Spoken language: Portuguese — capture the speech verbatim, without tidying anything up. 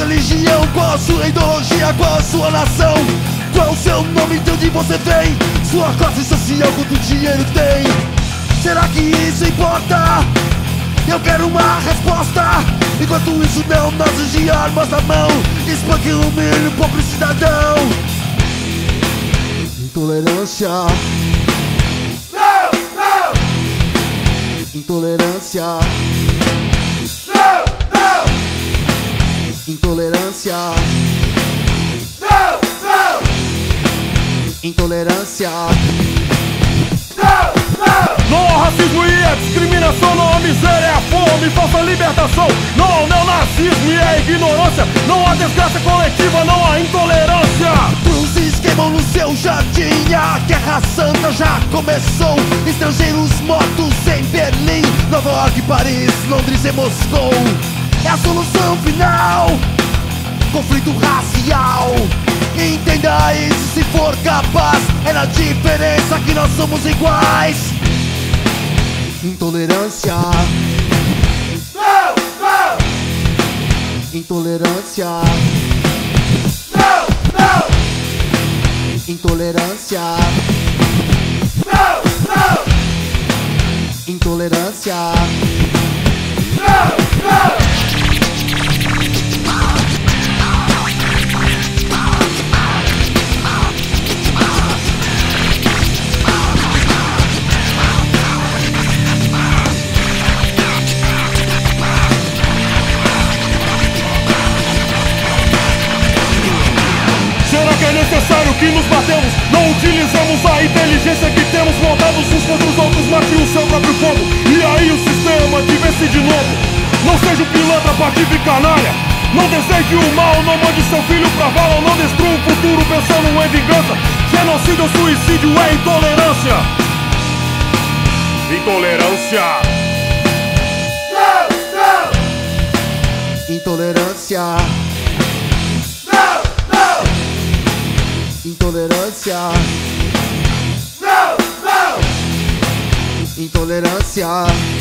religião? Qual a sua ideologia? Qual a sua nação? Qual o seu nome? De onde você vem? Sua classe social, quanto dinheiro tem? Será que isso importa? Eu quero uma resposta. Enquanto isso não, nós de armas na mão, espanque o humilhe o pobre cidadão. Intolerância. Não, não. Intolerância. Não, não. Intolerância. Não, não. Intolerância. Não, não. Não há racismo e a discriminação, não há miséria, é a fome, falsa libertação. Não há o neonazismo e a ignorância, não há desgraça coletiva, não há intolerância. Cruzes queimam no seu jardim, a guerra santa já começou. Estrangeiros mortos em Berlim, Nova York, Paris, Londres e Moscou. É a solução final, conflito racial. Entenda isso se for capaz, é na diferença que nós somos iguais. Intolerância. Não, não. Intolerância. Não, não. Intolerância. Não, não. Intolerância. Não, não. Será que é necessário que nos batemos? Não utilizamos a inteligência que temos, montados uns contra os outros, mate o seu próprio povo. E aí o sistema te vence de novo. Não seja um pilantra, patife e canalha. Não deseje o mal, não mande seu filho pra vala. Não destrua o futuro pensando em vingança. Genocídio ou suicídio é intolerância. Intolerância. Não, não. Intolerância. Não, não. Intolerância. Não, não. Intolerância.